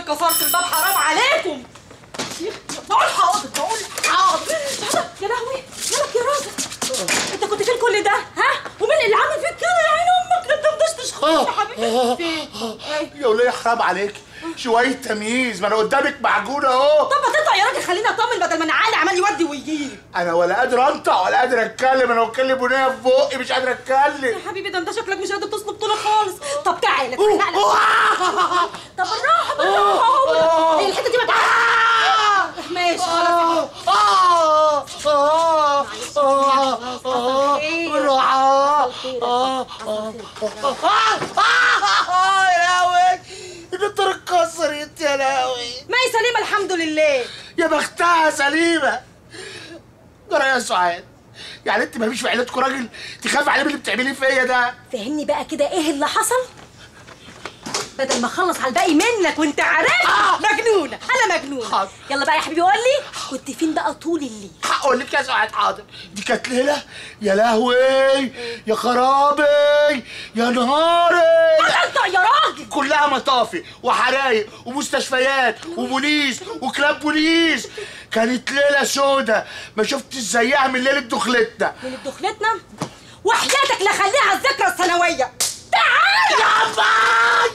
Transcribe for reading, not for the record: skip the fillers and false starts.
كسرت الباب، حرام عليكم. بقول حاضر بقول حاضر. يا لهوي مالك يا راجل؟ انت كنت فين كل ده؟ ها؟ ومين اللي عامل فيك كده يا عين امك؟ انت مدشتش خالص يا حبيبي. فين؟ يا وليه حرام عليك شويه تمييز، ما انا قدامك معجون اهو. طب ما تطلع يا راجل، خليني اطمن بدل ما انا علي عمال يودي ويجيب. انا ولا قادر انطق ولا قادر اتكلم، انا بتكلم بنيه في بقي مش قادر اتكلم. يا حبيبي ده انت شكلك مش قادر تصلب طولك خالص. طب تعالى تعالى. طب بالراحه بالراحه. هي الحته دي ما تعالى. ماشي خلاص. بالراحه. يا لهوي النطر اتكسرت يا لهوي. ما هي سليمه الحمد لله. يا بختها سليمه. جرى يا سعاد، يعني انت ما فيش في عيلتكم راجل تخاف عليه من اللي بتعمليه فيا ده؟ فهمني بقى كده ايه اللي حصل بدل ما اخلص على الباقي منك وانت عارف. مجنونه انا مجنونه. حاضر. يلا بقى يا حبيبي قول لي كنت فين بقى طول الليل؟ هقول لك يا سعاد حاضر. دي كانت ليله يا لهوي يا خرابي يا نهاري. انت يا راجل كلها مطافي وحرايق ومستشفيات وبوليس وكلاب بوليس. كانت ليله سودة ما شفتش زيها من ليله دخلتنا. من دخلتنا وحياتك لا خليها الذكرى السنويه. تعال يا